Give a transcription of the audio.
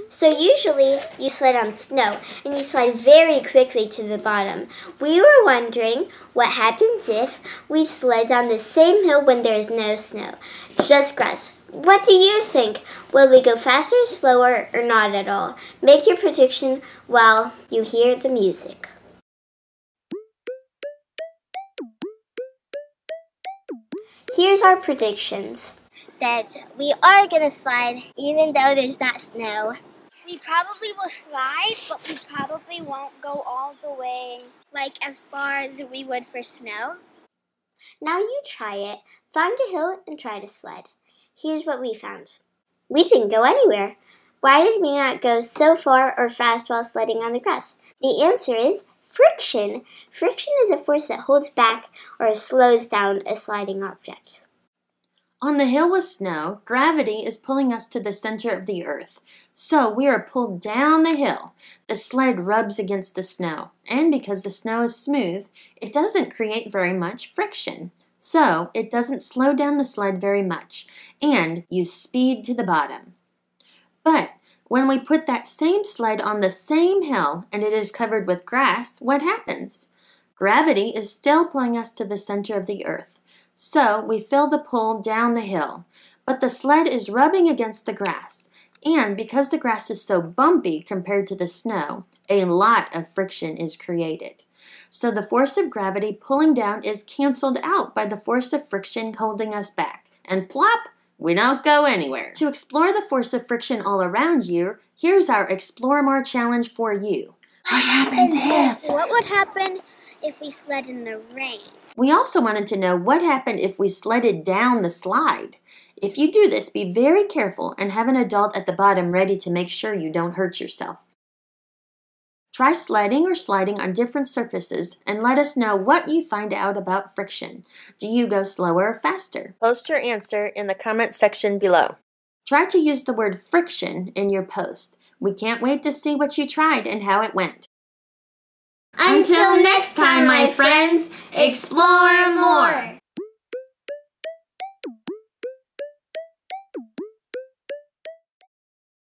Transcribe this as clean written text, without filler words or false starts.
So usually you sled on snow and you slide very quickly to the bottom. We were wondering what happens if we sled on the same hill when there is no snow, just grass. What do you think? Will we go faster, slower, or not at all? Make your prediction while you hear the music. Here's our predictions. That we are going to slide even though there's not snow. We probably will slide, but we probably won't go all the way, like as far as we would for snow. Now you try it. Find a hill and try to sled. Here's what we found. We didn't go anywhere. Why did we not go so far or fast while sledding on the grass? The answer is friction. Friction is a force that holds back or slows down a sliding object. On the hill with snow, gravity is pulling us to the center of the earth. So we are pulled down the hill. The sled rubs against the snow. And because the snow is smooth, it doesn't create very much friction. So it doesn't slow down the sled very much. And you speed to the bottom. But when we put that same sled on the same hill and it is covered with grass, what happens? Gravity is still pulling us to the center of the earth. So we feel the pull down the hill, but the sled is rubbing against the grass. And because the grass is so bumpy compared to the snow, a lot of friction is created. So the force of gravity pulling down is canceled out by the force of friction holding us back. And plop, we don't go anywhere. To explore the force of friction all around you, here's our Explore More challenge for you. What happens if? What would happen if we sled in the rain? We also wanted to know what happened if we sledded down the slide. If you do this, be very careful and have an adult at the bottom ready to make sure you don't hurt yourself. Try sledding or sliding on different surfaces and let us know what you find out about friction. Do you go slower or faster? Post your answer in the comment section below. Try to use the word friction in your post. We can't wait to see what you tried and how it went. Until next time, my friends, explore more!